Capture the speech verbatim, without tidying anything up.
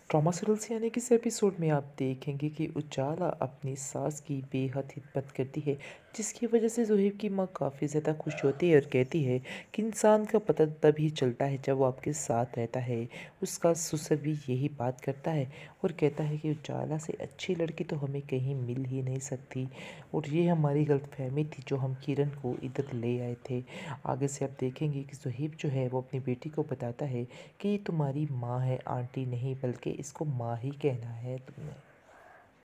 Trauma serials यानी कि इस एपिसोड में आप देखेंगे कि उजाला अपनी सास की बेहद खिदमत करती है, जिसकी वजह से ज़ोहेब की माँ काफ़ी ज़्यादा खुश होती है और कहती है कि इंसान का पता तभी चलता है जब वो आपके साथ रहता है। उसका ससुर भी यही बात करता है और कहता है कि उजाला से अच्छी लड़की तो हमें कहीं मिल ही नहीं सकती, और ये हमारी गलतफहमी थी जो हम किरण को इधर ले आए थे। आगे से आप देखेंगे कि ज़ोहेब जो है वो अपनी बेटी को बताता है कि ये तुम्हारी माँ है, आंटी नहीं, बल्कि इसको माँ ही कहना है तुमने।